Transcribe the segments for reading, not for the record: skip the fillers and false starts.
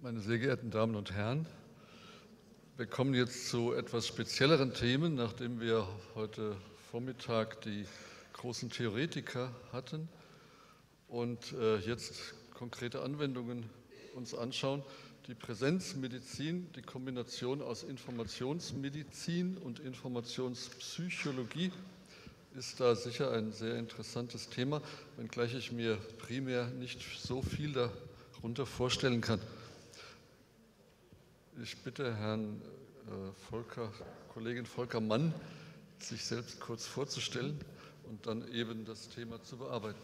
Meine sehr geehrten Damen und Herren, wir kommen jetzt zu etwas spezielleren Themen, nachdem wir heute Vormittag die großen Theoretiker hatten und jetzt konkrete Anwendungen uns anschauen. Die Präsenzmedizin, die Kombination aus Informationsmedizin und Informationspsychologie ist da sicher ein sehr interessantes Thema, wenngleich ich mir primär nicht so viel darunter vorstellen kann. Ich bitte Herrn Kollegen Volker Mann, sich selbst kurz vorzustellen und dann eben das Thema zu bearbeiten.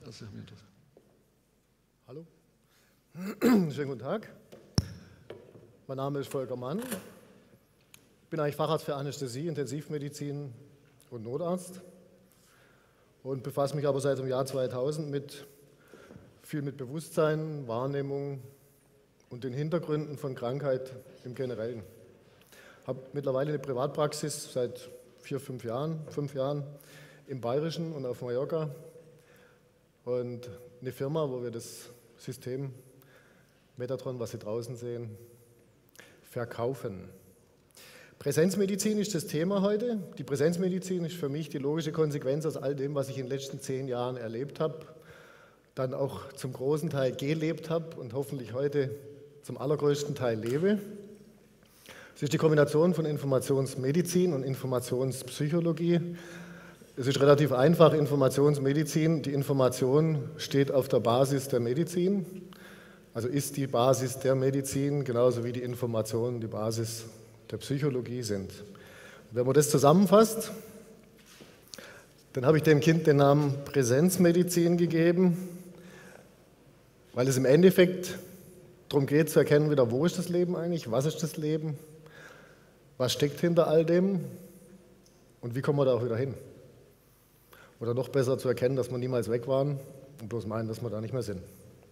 Hallo, schönen guten Tag. Mein Name ist Volker Mann. Ich bin eigentlich Facharzt für Anästhesie, Intensivmedizin und Notarzt und befasse mich aber seit dem Jahr 2000 viel mit Bewusstsein, Wahrnehmung und den Hintergründen von Krankheit im Generellen. Ich habe mittlerweile eine Privatpraxis seit 5 Jahren im Bayerischen und auf Mallorca und eine Firma, wo wir das System Metatron, was Sie draußen sehen, verkaufen. Präsenzmedizin ist das Thema heute. Die Präsenzmedizin ist für mich die logische Konsequenz aus all dem, was ich in den letzten 10 Jahren erlebt habe, dann auch zum großen Teil gelebt habe und hoffentlich heute zum allergrößten Teil lebe. Es ist die Kombination von Informationsmedizin und Informationspsychologie. Es ist relativ einfach, Informationsmedizin, die Information steht auf der Basis der Medizin, also ist die Basis der Medizin, genauso wie die Informationen die Basis der Psychologie sind. Und wenn man das zusammenfasst, dann habe ich dem Kind den Namen Präsenzmedizin gegeben, weil es im Endeffekt darum geht zu erkennen, wieder, wo ist das Leben eigentlich, was ist das Leben, was steckt hinter all dem und wie kommen wir da auch wieder hin. Oder noch besser zu erkennen, dass wir niemals weg waren und bloß meinen, dass wir da nicht mehr sind.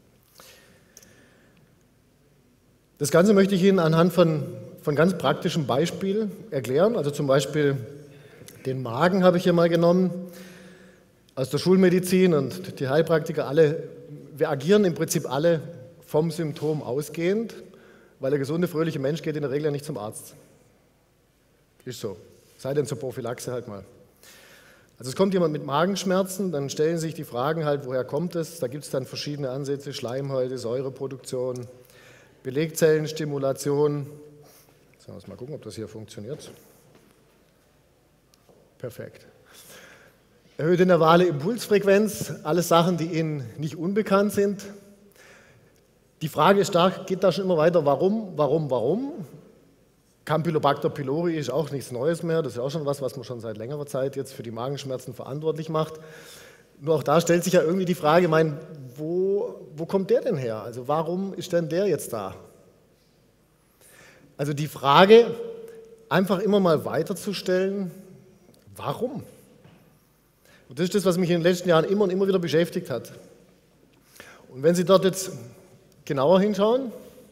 Das Ganze möchte ich Ihnen anhand von ganz praktischen Beispielen erklären. Also zum Beispiel den Magen habe ich hier mal genommen aus der Schulmedizin und die Heilpraktiker alle. Wir agieren im Prinzip alle vom Symptom ausgehend, weil der gesunde, fröhliche Mensch geht in der Regel ja nicht zum Arzt. Ist so. Sei denn zur Prophylaxe halt mal. Also es kommt jemand mit Magenschmerzen, dann stellen sich die Fragen halt, woher kommt es? Da gibt es dann verschiedene Ansätze, Schleimhäute, Säureproduktion, Belegzellenstimulation. Jetzt müssen wir mal gucken, ob das hier funktioniert. Perfekt. Erhöhte nervale Impulsfrequenz, alles Sachen, die Ihnen nicht unbekannt sind. Die Frage geht da schon immer weiter, warum? Campylobacter pylori ist auch nichts Neues mehr, das ist auch schon was man schon seit längerer Zeit jetzt für die Magenschmerzen verantwortlich macht. Nur auch da stellt sich ja irgendwie die Frage, wo kommt der denn her? Also warum ist denn der jetzt da? Also die Frage einfach immer mal weiterzustellen, warum? Und das ist das, was mich in den letzten Jahren immer und immer wieder beschäftigt hat. Und wenn Sie dort jetzt genauer hinschauen,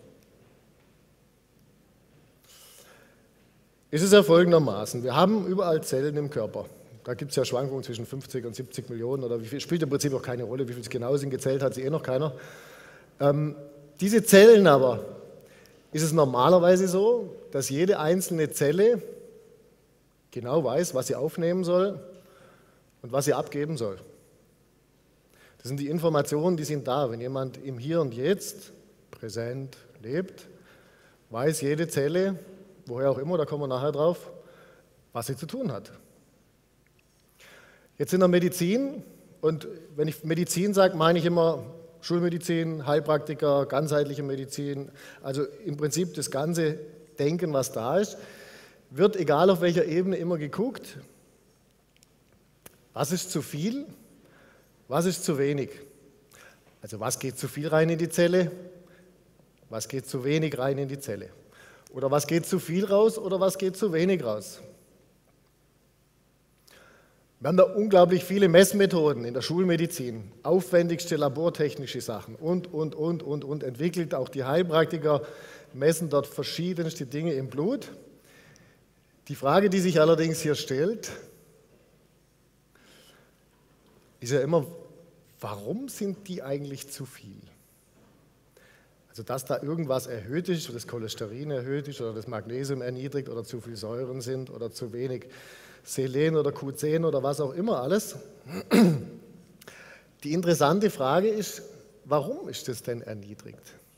ist es ja folgendermaßen. Wir haben überall Zellen im Körper. Da gibt es ja Schwankungen zwischen 50 und 70 Millionen oder wie viel, spielt im Prinzip auch keine Rolle, wie viel es genau sind, gezählt hat sie noch keiner. Diese Zellen aber, ist es normalerweise so, dass jede einzelne Zelle genau weiß, was sie aufnehmen soll und was sie abgeben soll. Das sind die Informationen, die sind da. Wenn jemand im Hier und Jetzt präsent lebt, weiß jede Zelle, woher auch immer, da kommen wir nachher drauf, was sie zu tun hat. Jetzt in der Medizin, und wenn ich Medizin sage, meine ich immer Schulmedizin, Heilpraktiker, ganzheitliche Medizin, also im Prinzip das ganze Denken, was da ist, wird, egal auf welcher Ebene, immer geguckt, was ist zu viel, was ist zu wenig. Also was geht zu viel rein in die Zelle, was geht zu wenig rein in die Zelle. Oder was geht zu viel raus oder was geht zu wenig raus. Wir haben da unglaublich viele Messmethoden in der Schulmedizin, aufwendigste labortechnische Sachen und entwickelt. Auch die Heilpraktiker messen dort verschiedenste Dinge im Blut. Die Frage, die sich allerdings hier stellt, ist ja immer, warum sind die eigentlich zu viel? Also dass da irgendwas erhöht ist, das Cholesterin erhöht ist oder das Magnesium erniedrigt oder zu viel Säuren sind oder zu wenig Selen oder Q10 oder was auch immer alles. Die interessante Frage ist, warum ist das denn erniedrigt?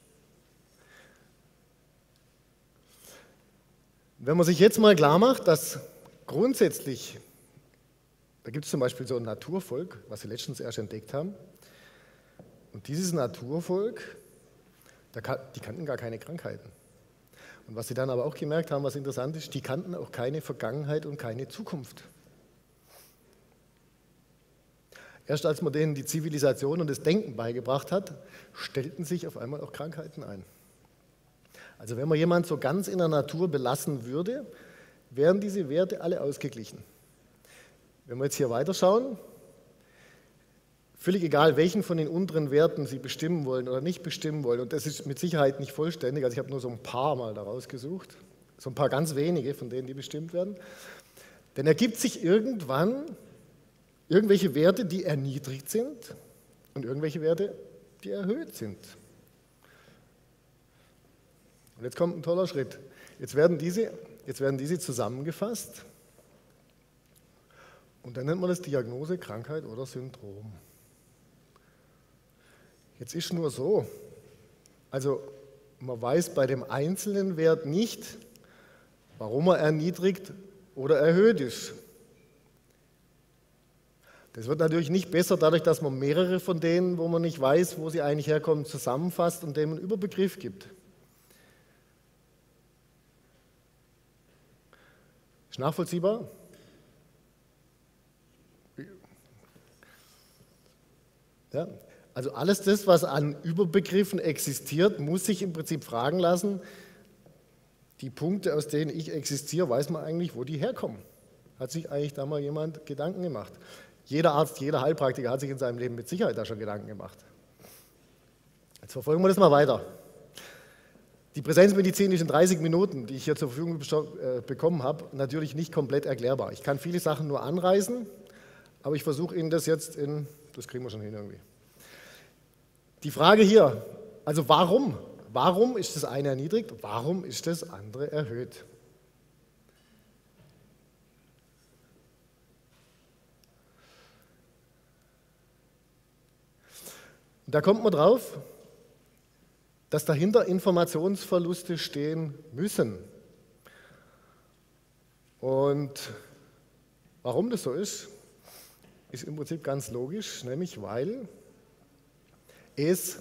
Wenn man sich jetzt mal klar macht, dass grundsätzlich, da gibt es zum Beispiel so ein Naturvolk, was sie letztens erst entdeckt haben, und dieses Naturvolk, die kannten gar keine Krankheiten. Und was sie dann aber auch gemerkt haben, was interessant ist, die kannten auch keine Vergangenheit und keine Zukunft. Erst als man denen die Zivilisation und das Denken beigebracht hat, stellten sich auf einmal auch Krankheiten ein. Also wenn man jemanden so ganz in der Natur belassen würde, wären diese Werte alle ausgeglichen. Wenn wir jetzt hier weiterschauen, völlig egal, welchen von den unteren Werten Sie bestimmen wollen oder nicht bestimmen wollen, und das ist mit Sicherheit nicht vollständig, also ich habe nur so ein paar mal da rausgesucht, so ein paar ganz wenige von denen, die bestimmt werden, dann ergibt sich irgendwann irgendwelche Werte, die erniedrigt sind und irgendwelche Werte, die erhöht sind. Und jetzt kommt ein toller Schritt. Jetzt werden diese zusammengefasst und dann nennt man das Diagnose, Krankheit oder Syndrom. Jetzt ist nur so, also man weiß bei dem einzelnen Wert nicht, warum er erniedrigt oder erhöht ist. Das wird natürlich nicht besser dadurch, dass man mehrere von denen, wo man nicht weiß, wo sie eigentlich herkommen, zusammenfasst und dem einen Überbegriff gibt. Ist nachvollziehbar? Ja. Also alles das, was an Überbegriffen existiert, muss sich im Prinzip fragen lassen, die Punkte, aus denen ich existiere, weiß man eigentlich, wo die herkommen. Hat sich eigentlich da mal jemand Gedanken gemacht? Jeder Arzt, jeder Heilpraktiker hat sich in seinem Leben mit Sicherheit da schon Gedanken gemacht. Jetzt verfolgen wir das mal weiter. Die Präsenzmedizin ist in 30 Minuten, die ich hier zur Verfügung bekommen habe, natürlich nicht komplett erklärbar. Ich kann viele Sachen nur anreißen, aber ich versuche Ihnen das jetzt das kriegen wir schon hin irgendwie. Die Frage hier, also warum? Warum ist das eine erniedrigt, warum ist das andere erhöht? Und da kommt man drauf, dass dahinter Informationsverluste stehen müssen. Und warum das so ist, ist im Prinzip ganz logisch, nämlich weil es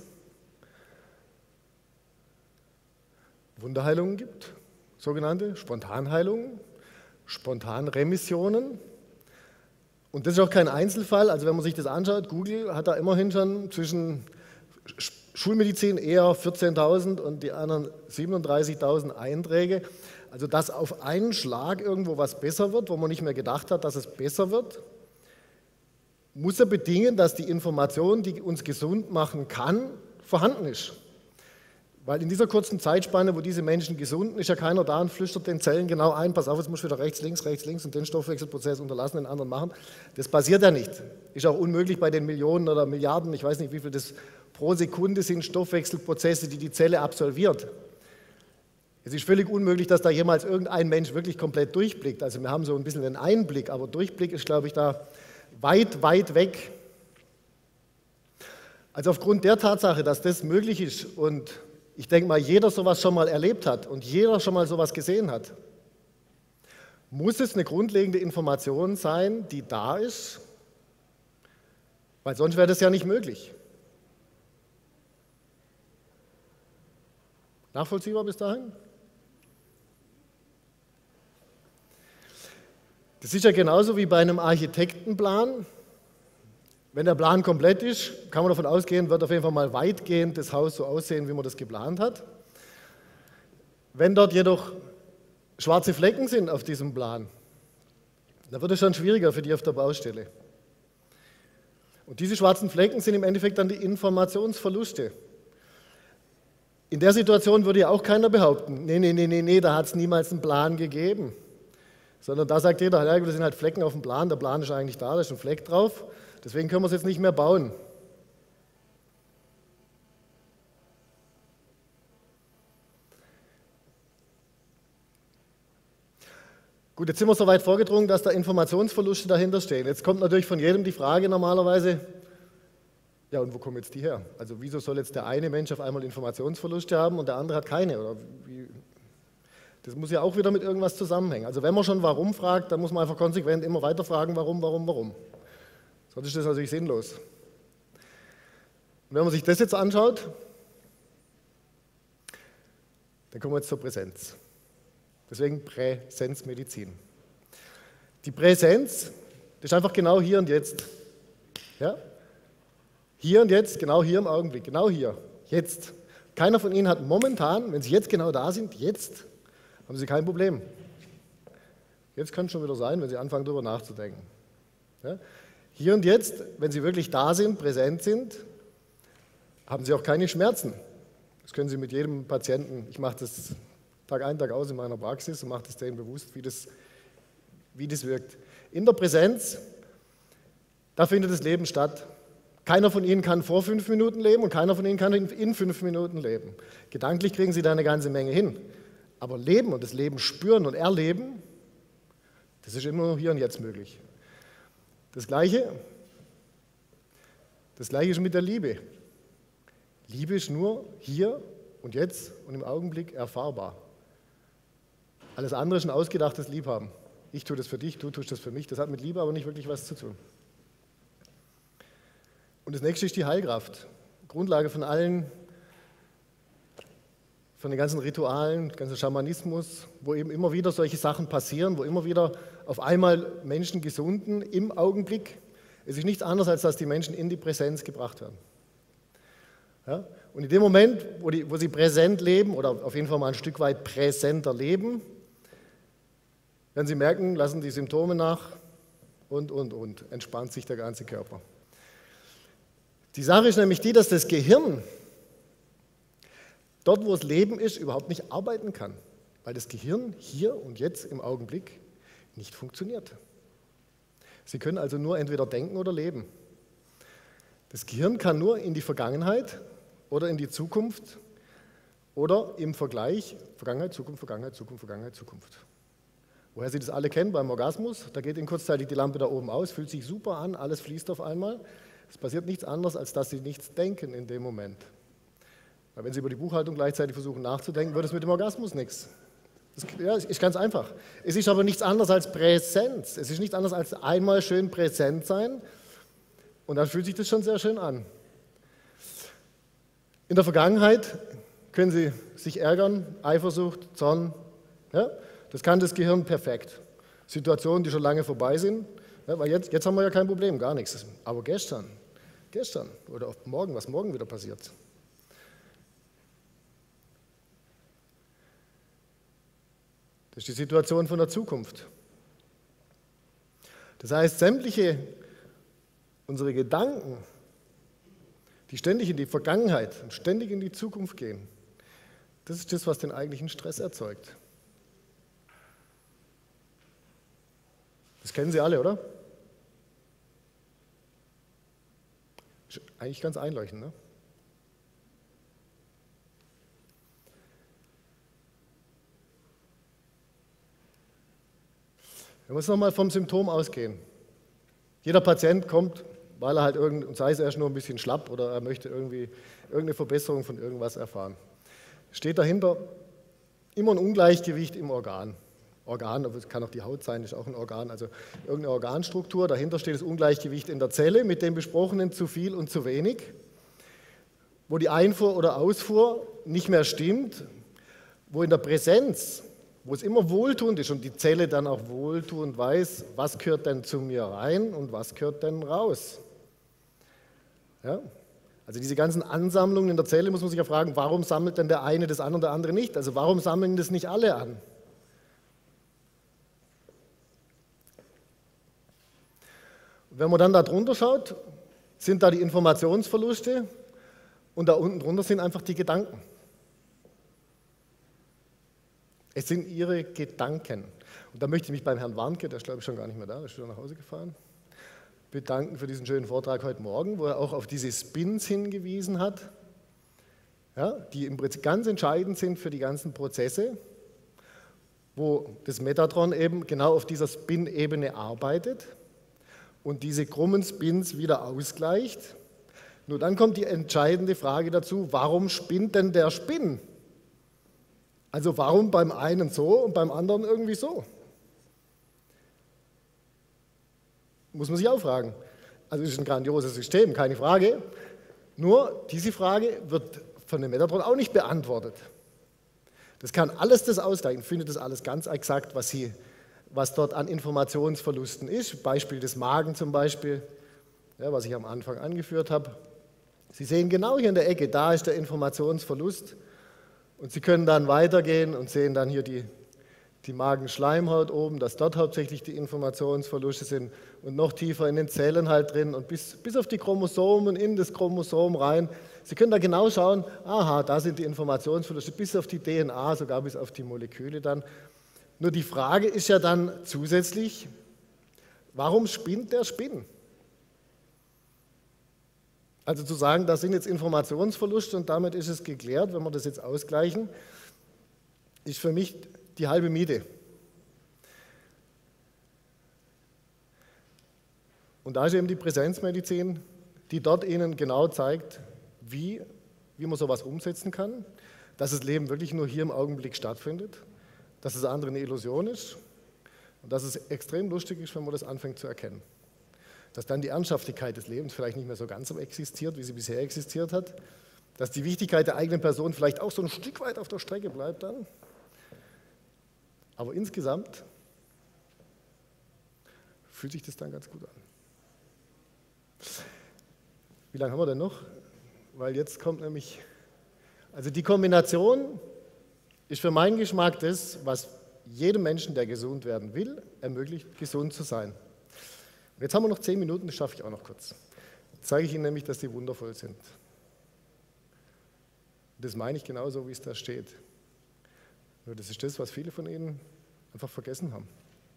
Wunderheilungen gibt, sogenannte Spontanheilungen, Spontanremissionen. Und das ist auch kein Einzelfall, also wenn man sich das anschaut, Google hat da immerhin schon zwischen Schulmedizin eher 14.000 und die anderen 37.000 Einträge. Also dass auf einen Schlag irgendwo was besser wird, wo man nicht mehr gedacht hat, dass es besser wird, muss er bedingen, dass die Information, die uns gesund machen kann, vorhanden ist. Weil in dieser kurzen Zeitspanne, wo diese Menschen gesund sind, ist ja keiner da und flüstert den Zellen genau ein, pass auf, jetzt musst du wieder rechts, links und den Stoffwechselprozess unterlassen, den anderen machen. Das passiert ja nicht. Ist auch unmöglich bei den Millionen oder Milliarden, ich weiß nicht, wie viel das pro Sekunde sind, Stoffwechselprozesse, die die Zelle absolviert. Es ist völlig unmöglich, dass da jemals irgendein Mensch wirklich komplett durchblickt. Also wir haben so ein bisschen einen Einblick, aber Durchblick ist, glaube ich, da weit, weit weg. Also aufgrund der Tatsache, dass das möglich ist und ich denke mal, jeder sowas schon mal erlebt hat und jeder schon mal sowas gesehen hat, muss es eine grundlegende Information sein, die da ist, weil sonst wäre das ja nicht möglich. Nachvollziehbar bis dahin? Das ist ja genauso wie bei einem Architektenplan. Wenn der Plan komplett ist, kann man davon ausgehen, wird auf jeden Fall mal weitgehend das Haus so aussehen, wie man das geplant hat. Wenn dort jedoch schwarze Flecken sind auf diesem Plan, dann wird es schon schwieriger für die auf der Baustelle. Und diese schwarzen Flecken sind im Endeffekt dann die Informationsverluste. In der Situation würde ja auch keiner behaupten, nee, da hat es niemals einen Plan gegeben. Sondern da sagt jeder, ja, das sind halt Flecken auf dem Plan, der Plan ist eigentlich da ist ein Fleck drauf. Deswegen können wir es jetzt nicht mehr bauen. Gut, jetzt sind wir so weit vorgedrungen, dass da Informationsverluste dahinter stehen. Jetzt kommt natürlich von jedem die Frage normalerweise, ja, und wo kommen jetzt die her? Also wieso soll jetzt der eine Mensch auf einmal Informationsverluste haben und der andere hat keine? Oder wie? Das muss ja auch wieder mit irgendwas zusammenhängen. Also wenn man schon warum fragt, dann muss man einfach konsequent immer weiter fragen, warum. Sonst ist das natürlich sinnlos. Und wenn man sich das jetzt anschaut, dann kommen wir jetzt zur Präsenz. Deswegen Präsenzmedizin. Die Präsenz, das ist einfach genau hier und jetzt. Ja? Hier und jetzt, genau hier im Augenblick, genau hier, jetzt. Keiner von Ihnen hat momentan, wenn Sie jetzt genau da sind, jetzt, haben Sie kein Problem. Jetzt kann es schon wieder sein, wenn Sie anfangen, darüber nachzudenken. Ja? Hier und jetzt, wenn Sie wirklich da sind, präsent sind, haben Sie auch keine Schmerzen. Das können Sie mit jedem Patienten, ich mache das Tag ein, Tag aus in meiner Praxis und mache das denen bewusst, wie das wirkt. In der Präsenz, da findet das Leben statt. Keiner von Ihnen kann vor 5 Minuten leben und keiner von Ihnen kann in 5 Minuten leben. Gedanklich kriegen Sie da eine ganze Menge hin. Aber Leben und das Leben spüren und erleben, das ist immer nur hier und jetzt möglich. Das Gleiche ist mit der Liebe. Liebe ist nur hier und jetzt und im Augenblick erfahrbar. Alles andere ist ein ausgedachtes Liebhaben. Ich tue das für dich, du tust das für mich. Das hat mit Liebe aber nicht wirklich was zu tun. Und das nächste ist die Heilkraft. Grundlage von allen, von den ganzen Ritualen, ganzen Schamanismus, wo eben immer wieder solche Sachen passieren, wo immer wieder auf einmal Menschen gesunden im Augenblick. Es ist nichts anderes, als dass die Menschen in die Präsenz gebracht werden. Ja? Und in dem Moment, wo sie präsent leben oder auf jeden Fall mal ein Stück weit präsenter leben, werden sie merken, lassen die Symptome nach und entspannt sich der ganze Körper. Die Sache ist nämlich die, dass das Gehirn dort, wo es Leben ist, überhaupt nicht arbeiten kann, weil das Gehirn hier und jetzt im Augenblick nicht funktioniert. Sie können also nur entweder denken oder leben. Das Gehirn kann nur in die Vergangenheit oder in die Zukunft oder im Vergleich Vergangenheit, Zukunft, Vergangenheit, Zukunft, Vergangenheit, Zukunft. Woher Sie das alle kennen beim Orgasmus, da geht Ihnen kurzzeitig die Lampe da oben aus, fühlt sich super an, alles fließt auf einmal. Es passiert nichts anderes, als dass Sie nichts denken in dem Moment. Weil wenn Sie über die Buchhaltung gleichzeitig versuchen nachzudenken, wird es mit dem Orgasmus nichts. Das ist ganz einfach. Es ist aber nichts anderes als Präsenz. Es ist nichts anderes als einmal schön präsent sein und dann fühlt sich das schon sehr schön an. In der Vergangenheit können Sie sich ärgern, Eifersucht, Zorn. Ja? Das kann das Gehirn perfekt. Situationen, die schon lange vorbei sind, ja, weil jetzt haben wir ja kein Problem, gar nichts. Aber gestern oder auch morgen, was morgen wieder passiert. Das ist die Situation von der Zukunft. Das heißt, sämtliche unsere Gedanken, die ständig in die Vergangenheit und ständig in die Zukunft gehen, das ist das, was den eigentlichen Stress erzeugt. Das kennen Sie alle, oder? Ist eigentlich ganz einleuchtend, ne? Wir müssen nochmal vom Symptom ausgehen. Jeder Patient kommt, weil er halt sei es erst nur ein bisschen schlapp oder er möchte irgendeine Verbesserung von irgendwas erfahren. Steht dahinter immer ein Ungleichgewicht im Organ. Organ, aber es kann auch die Haut sein, ist auch ein Organ, also irgendeine Organstruktur. Dahinter steht das Ungleichgewicht in der Zelle mit dem besprochenen zu viel und zu wenig, wo die Einfuhr oder Ausfuhr nicht mehr stimmt, wo in der Präsenz, wo es immer wohltuend ist und die Zelle dann auch wohltuend weiß, was gehört denn zu mir rein und was gehört denn raus. Ja? Also diese ganzen Ansammlungen in der Zelle muss man sich ja fragen, warum sammelt denn der eine das an und der andere nicht? Also warum sammeln das nicht alle an? Wenn man dann da drunter schaut, sind da die Informationsverluste und da unten drunter sind einfach die Gedanken. Es sind Ihre Gedanken. Und da möchte ich mich beim Herrn Warnke, der ist glaube ich schon gar nicht mehr da, der ist wieder nach Hause gefahren, bedanken für diesen schönen Vortrag heute Morgen, wo er auch auf diese Spins hingewiesen hat, ja, die im Prinzip ganz entscheidend sind für die ganzen Prozesse. wo das Metatron eben genau auf dieser Spin-Ebene arbeitet und diese krummen Spins wieder ausgleicht. Nur dann kommt die entscheidende Frage dazu, warum spinnt denn der Spin? Also warum beim einen so und beim anderen irgendwie so? Muss man sich auch fragen. Also es ist ein grandioses System, keine Frage. Nur diese Frage wird von dem Metatron auch nicht beantwortet. Das kann alles das ausgleichen, findet das alles ganz exakt, was dort an Informationsverlusten ist. Beispiel des Magen zum Beispiel, ja, was ich am Anfang angeführt habe. Sie sehen genau hier in der Ecke, da ist der Informationsverlust. Und Sie können dann weitergehen und sehen dann hier die Magenschleimhaut oben, dass dort hauptsächlich die Informationsverluste sind und noch tiefer in den Zellen halt drin und bis auf die Chromosomen, in das Chromosom rein. Sie können da genau schauen, aha, da sind die Informationsverluste, bis auf die DNA, sogar bis auf die Moleküle dann. Nur die Frage ist ja dann zusätzlich, warum spinnt der Spin? Also zu sagen, da sind jetzt Informationsverluste und damit ist es geklärt, wenn wir das jetzt ausgleichen, ist für mich die halbe Miete. Und da ist eben die Präsenzmedizin, die dort Ihnen genau zeigt, wie man sowas umsetzen kann, dass das Leben wirklich nur hier im Augenblick stattfindet, dass das andere eine Illusion ist und dass es extrem lustig ist, wenn man das anfängt zu erkennen. Dass dann die Ernsthaftigkeit des Lebens vielleicht nicht mehr so ganz so existiert, wie sie bisher existiert hat, dass die Wichtigkeit der eigenen Person vielleicht auch so ein Stück weit auf der Strecke bleibt dann. Aber insgesamt fühlt sich das dann ganz gut an. Wie lange haben wir denn noch? Weil jetzt kommt nämlich, also die Kombination ist für meinen Geschmack das, was jedem Menschen, der gesund werden will, ermöglicht, gesund zu sein. Und jetzt haben wir noch 10 Minuten, das schaffe ich auch noch kurz. Jetzt zeige ich Ihnen nämlich, dass die wundervoll sind. Das meine ich genauso, wie es da steht. Nur das ist das, was viele von Ihnen einfach vergessen haben.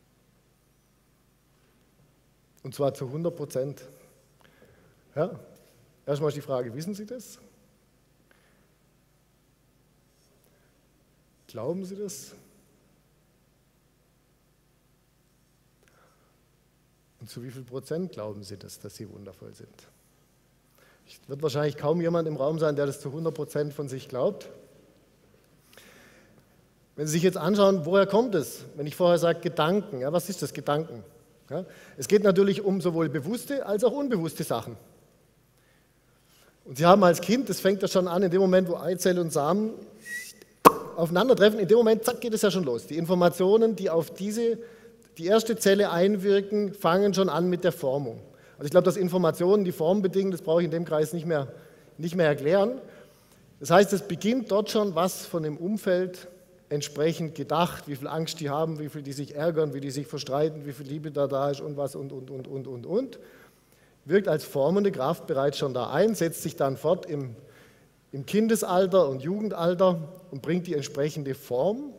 Und zwar zu 100%. Ja? Erstmal ist die Frage, wissen Sie das? Glauben Sie das? Und zu wie viel Prozent glauben Sie das, dass Sie wundervoll sind? Es wird wahrscheinlich kaum jemand im Raum sein, der das zu 100% von sich glaubt. Wenn Sie sich jetzt anschauen, woher kommt es? Wenn ich vorher sage Gedanken, ja, was ist das, Gedanken? Ja, es geht natürlich um sowohl bewusste als auch unbewusste Sachen. Und Sie haben als Kind, das fängt ja schon an, in dem Moment, wo Eizelle und Samen aufeinandertreffen, in dem Moment, zack, geht es ja schon los. Die Informationen, die auf die erste Zelle einwirken, fangen schon an mit der Formung. Also ich glaube, dass Informationen die Form bedingen, das brauche ich in dem Kreis nicht mehr erklären. Das heißt, es beginnt dort schon was von dem Umfeld entsprechend gedacht, wie viel Angst die haben, wie viel die sich ärgern, wie die sich verstreiten, wie viel Liebe da ist und was und. Wirkt als formende Kraft bereits schon da ein, setzt sich dann fort im Kindesalter und Jugendalter und bringt die entsprechende Form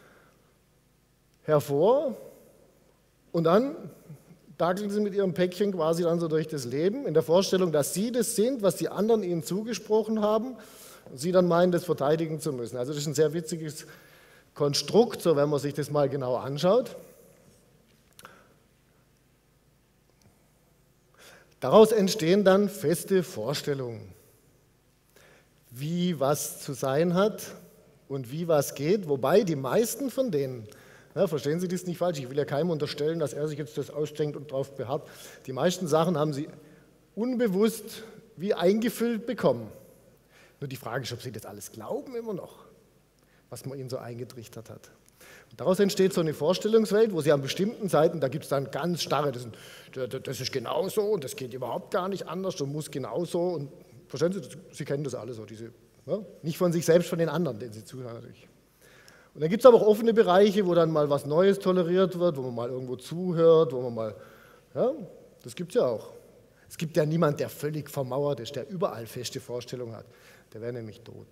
hervor und dann dackeln sie mit ihrem Päckchen quasi dann so durch das Leben, in der Vorstellung, dass sie das sind, was die anderen ihnen zugesprochen haben und sie dann meinen, das verteidigen zu müssen. Also das ist ein sehr witziges Konstrukt, so wenn man sich das mal genau anschaut. Daraus entstehen dann feste Vorstellungen, wie was zu sein hat und wie was geht, wobei die meisten von denen, ja, verstehen Sie das nicht falsch, ich will ja keinem unterstellen, dass er sich jetzt das ausdenkt und darauf beharrt, die meisten Sachen haben sie unbewusst wie eingefüllt bekommen. Nur die Frage ist, ob sie das alles glauben immer noch, was man ihnen so eingetrichtert hat. Und daraus entsteht so eine Vorstellungswelt, wo sie an bestimmten Seiten, da gibt es dann ganz starre, das ist genauso und das geht überhaupt gar nicht anders und muss genauso. Und verstehen Sie, Sie kennen das alle so, ja, nicht von sich selbst, von den anderen, denen Sie zuhören natürlich. Und dann gibt es aber auch offene Bereiche, wo dann mal was Neues toleriert wird, wo man mal irgendwo zuhört, wo man mal, ja, das gibt es ja auch. Es gibt ja niemanden, der völlig vermauert ist, der überall feste Vorstellungen hat. Der wäre nämlich tot.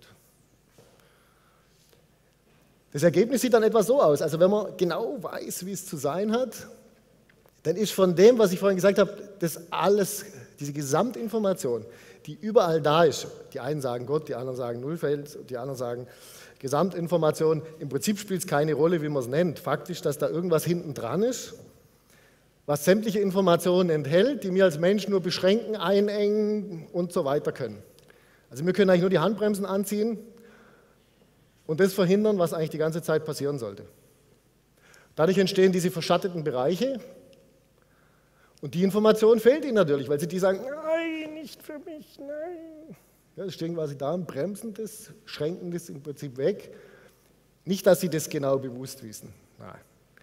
Das Ergebnis sieht dann etwa so aus, also wenn man genau weiß, wie es zu sein hat, dann ist von dem, was ich vorhin gesagt habe, das alles, diese Gesamtinformation, die überall da ist, die einen sagen Gott, die anderen sagen Nullfeld, die anderen sagen Gesamtinformation, im Prinzip spielt es keine Rolle, wie man es nennt. Fakt ist, dass da irgendwas hinten dran ist, was sämtliche Informationen enthält, die wir als Menschen nur beschränken, einengen und so weiter können. Also wir können eigentlich nur die Handbremsen anziehen und das verhindern, was eigentlich die ganze Zeit passieren sollte. Dadurch entstehen diese verschatteten Bereiche und die Information fehlt ihnen natürlich, weil sie die sagen, nein, nicht für mich, nein. Ja, das stehen quasi da und bremsen das, schränken das im Prinzip weg. Nicht, dass sie das genau bewusst wissen. Nein.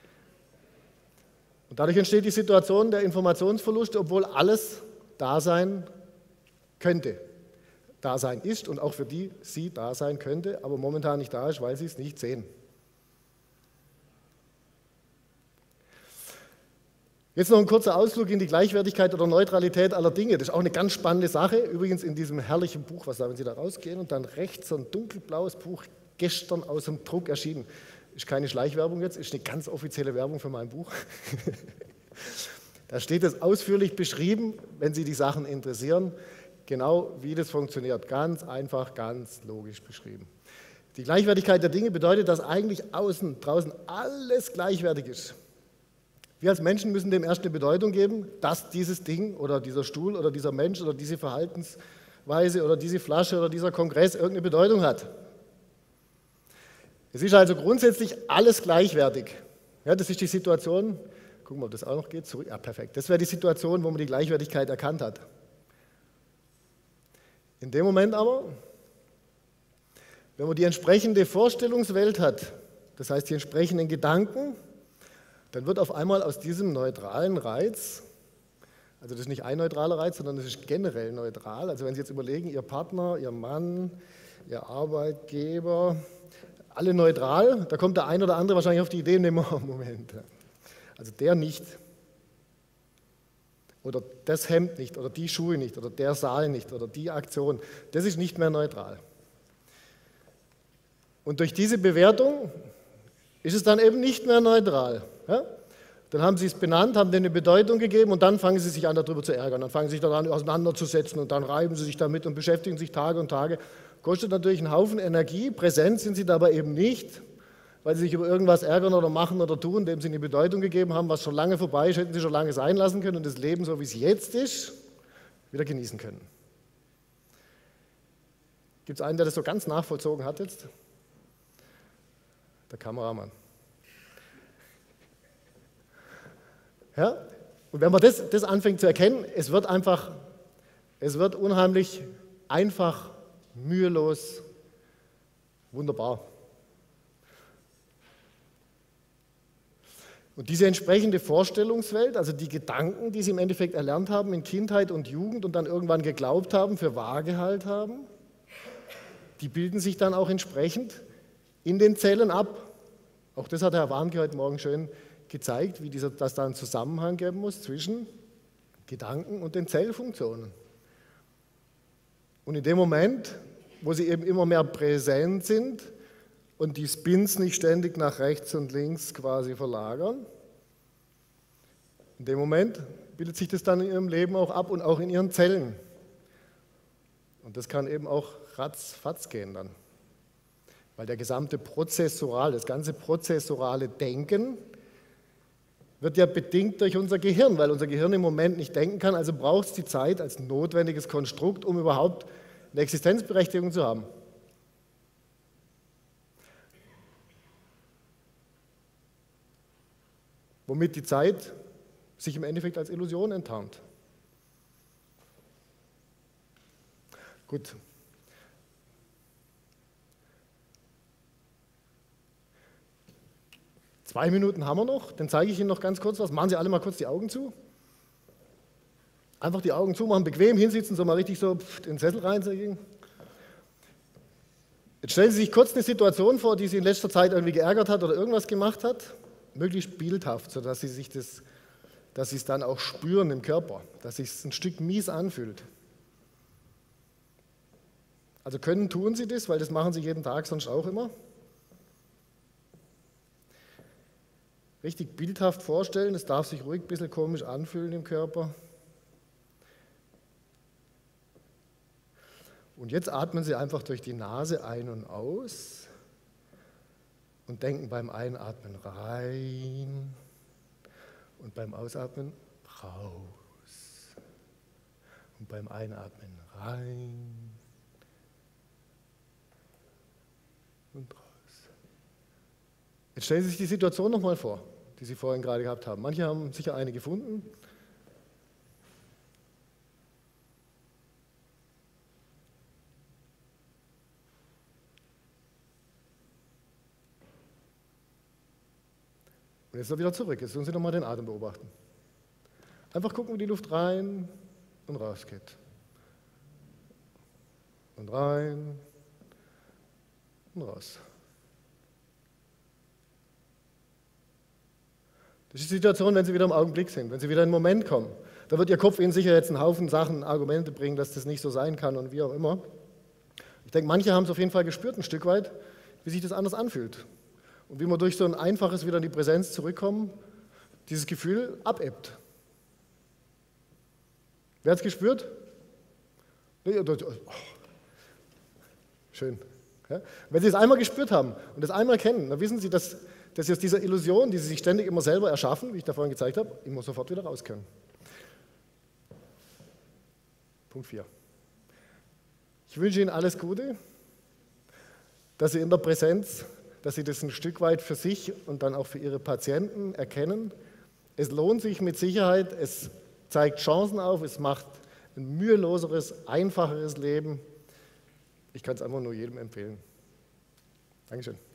Und dadurch entsteht die Situation der Informationsverluste, obwohl alles da sein könnte. Da sein ist und auch für die sie da sein könnte, aber momentan nicht da ist, weil sie es nicht sehen. Jetzt noch ein kurzer Ausflug in die Gleichwertigkeit oder Neutralität aller Dinge. Das ist auch eine ganz spannende Sache. Übrigens in diesem herrlichen Buch, was da, wenn Sie da rausgehen und dann rechts so ein dunkelblaues Buch, gestern aus dem Druck erschienen. Ist keine Schleichwerbung jetzt, ist eine ganz offizielle Werbung für mein Buch. Da steht es ausführlich beschrieben, wenn Sie die Sachen interessieren, genau wie das funktioniert. Ganz einfach, ganz logisch beschrieben. Die Gleichwertigkeit der Dinge bedeutet, dass eigentlich außen, draußen alles gleichwertig ist. Wir als Menschen müssen dem erst eine Bedeutung geben, dass dieses Ding oder dieser Stuhl oder dieser Mensch oder diese Verhaltensweise oder diese Flasche oder dieser Kongress irgendeine Bedeutung hat. Es ist also grundsätzlich alles gleichwertig. Ja, das ist die Situation, gucken wir, ob das auch noch geht, zurück, ja perfekt, das wäre die Situation, wo man die Gleichwertigkeit erkannt hat. In dem Moment aber, wenn man die entsprechende Vorstellungswelt hat, das heißt die entsprechenden Gedanken, dann wird auf einmal aus diesem neutralen Reiz, also das ist nicht ein neutraler Reiz, sondern das ist generell neutral. Also wenn Sie jetzt überlegen, Ihr Partner, Ihr Mann, Ihr Arbeitgeber, alle neutral, da kommt der ein oder andere wahrscheinlich auf die Idee, nehmen wir Moment. Also der nicht. Oder das Hemd nicht, oder die Schuhe nicht, oder der Saal nicht, oder die Aktion. Das ist nicht mehr neutral. Und durch diese Bewertung ist es dann eben nicht mehr neutral. Ja? Dann haben Sie es benannt, haben denen eine Bedeutung gegeben und dann fangen Sie sich an, darüber zu ärgern. Dann fangen Sie sich daran auseinanderzusetzen und dann reiben Sie sich damit und beschäftigen sich Tage und Tage. Kostet natürlich einen Haufen Energie, präsent sind Sie dabei eben nicht, weil Sie sich über irgendwas ärgern oder machen oder tun, dem Sie eine Bedeutung gegeben haben, was schon lange vorbei ist, hätten Sie schon lange sein lassen können und das Leben, so wie es jetzt ist, wieder genießen können. Gibt es einen, der das so ganz nachvollzogen hat jetzt? Der Kameramann. Ja? Und wenn man das anfängt zu erkennen, es wird unheimlich einfach, mühelos, wunderbar. Und diese entsprechende Vorstellungswelt, also die Gedanken, die Sie im Endeffekt erlernt haben in Kindheit und Jugend und dann irgendwann geglaubt haben, für wahr gehalten haben, die bilden sich dann auch entsprechend in den Zellen ab. Auch das hat Herr Warnke heute Morgen schön gezeigt, wie dass da einen Zusammenhang geben muss zwischen Gedanken und den Zellfunktionen. Und in dem Moment, wo sie eben immer mehr präsent sind und die Spins nicht ständig nach rechts und links quasi verlagern, in dem Moment bildet sich das dann in ihrem Leben auch ab und auch in ihren Zellen. Und das kann eben auch ratzfatz gehen dann. Weil der gesamte das ganze prozessorale Denken wird ja bedingt durch unser Gehirn, weil unser Gehirn im Moment nicht denken kann, also braucht es die Zeit als notwendiges Konstrukt, um überhaupt eine Existenzberechtigung zu haben. Womit die Zeit sich im Endeffekt als Illusion enttarnt. Gut. Zwei Minuten haben wir noch, dann zeige ich Ihnen noch ganz kurz was. Machen Sie alle mal kurz die Augen zu. Einfach die Augen zumachen, bequem hinsitzen, so mal richtig so in den Sessel reinlegen. Jetzt stellen Sie sich kurz eine Situation vor, die Sie in letzter Zeit irgendwie geärgert hat oder irgendwas gemacht hat, möglichst bildhaft, sodass Sie es dann auch spüren im Körper, dass sich es ein Stück mies anfühlt. Also tun Sie das, weil das machen Sie jeden Tag sonst auch immer. Richtig bildhaft vorstellen, es darf sich ruhig ein bisschen komisch anfühlen im Körper. Und jetzt atmen Sie einfach durch die Nase ein und aus und denken beim Einatmen rein und beim Ausatmen raus. Und beim Einatmen rein und raus. Jetzt stellen Sie sich die Situation nochmal vor, die Sie vorhin gerade gehabt haben. Manche haben sicher eine gefunden. Und jetzt wieder zurück. Jetzt sollen Sie nochmal den Atem beobachten. Einfach gucken, wie die Luft rein und raus geht. Und rein und raus. Das ist die Situation, wenn Sie wieder im Augenblick sind, wenn Sie wieder in den Moment kommen. Da wird Ihr Kopf Ihnen sicher jetzt einen Haufen Sachen, Argumente bringen, dass das nicht so sein kann und wie auch immer. Ich denke, manche haben es auf jeden Fall gespürt, ein Stück weit, wie sich das anders anfühlt. Und wie man durch so ein einfaches wieder in die Präsenz zurückkommen, dieses Gefühl abebbt. Wer hat es gespürt? Schön. Ja? Wenn Sie es einmal gespürt haben und das einmal kennen, dann wissen Sie, dass Sie aus dieser Illusion, die Sie sich ständig immer selber erschaffen, wie ich da vorhin gezeigt habe, immer sofort wieder raus können. Punkt 4. Ich wünsche Ihnen alles Gute, dass Sie in der Präsenz, dass Sie das ein Stück weit für sich und dann auch für Ihre Patienten erkennen. Es lohnt sich mit Sicherheit, es zeigt Chancen auf, es macht ein müheloseres, einfacheres Leben. Ich kann es einfach nur jedem empfehlen. Dankeschön.